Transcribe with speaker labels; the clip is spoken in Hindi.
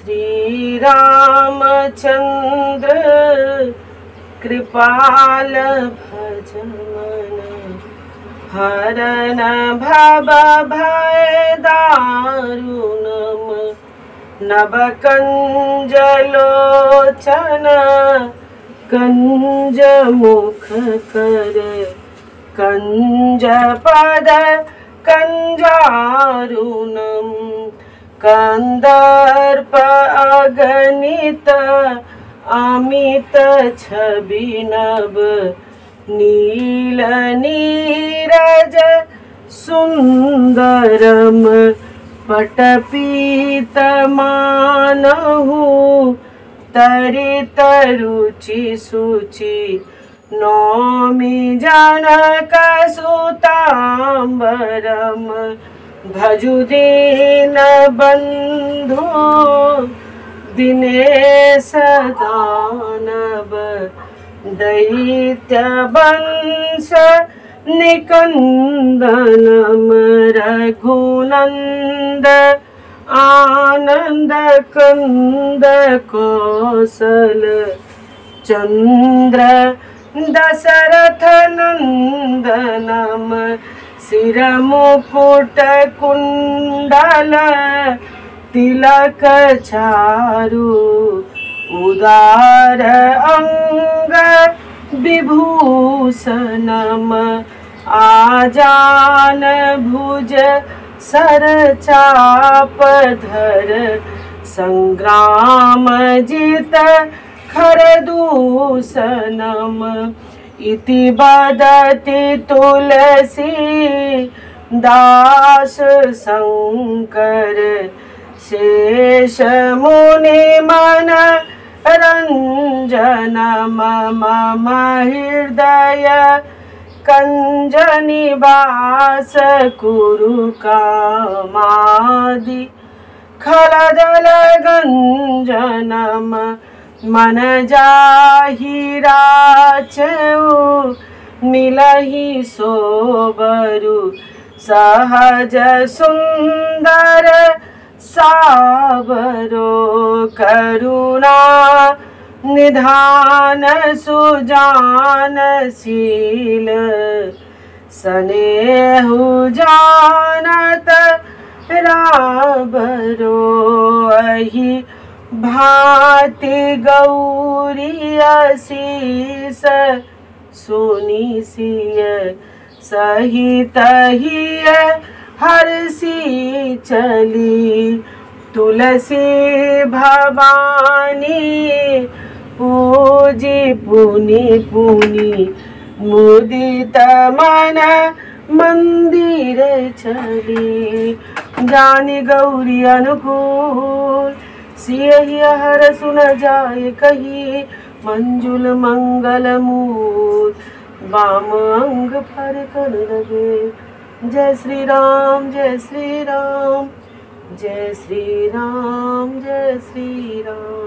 Speaker 1: श्री रामचंद्र कृपाल भजन हरन भव भय दारुणम नभ कंज लोचन कंज मुख कर कंज पद कंजारुणम कंदर्प अगणित अमित छवि नभ नील नीरज सुंदरम पटपीत मानहु तरित रुचि सुचि नौमि जनक सुतांबरम भजु दीन बंधु दिनेश दानव दैत्य वंश निकंदनम रघुनंद आनंद कंद कौशल चंद्र दशरथ नंदनम सिर मुकुट कुंडल तिलक चारु उदार अंग विभूषणम आजान भुज सर चाप धर संग्राम जित खरदूषणम इति बदति तुलसी दास शंकर शेष मुनि मन रंजन मम हृदय कंज निवास कुरु कामादि खलदल गंजनम मन जाहि राचउ मिलहि सोबरु सहज सुंदर सावरो करुणा निधान सुजानशील स्नेहु जानत राबरो अहि भांति गौरी असीस सुनि सिय सहित हिय हरसी चली तुलसी भवानी पूजी पुनि पुनि मुदित मन मंदिर चली जानी गौरी अनुकूल सियहि हर सुन जाय कही मंजुल मंगल मूल वाम अंग फर कर लगे जय श्री राम जय श्री राम जय श्री राम जय श्री राम।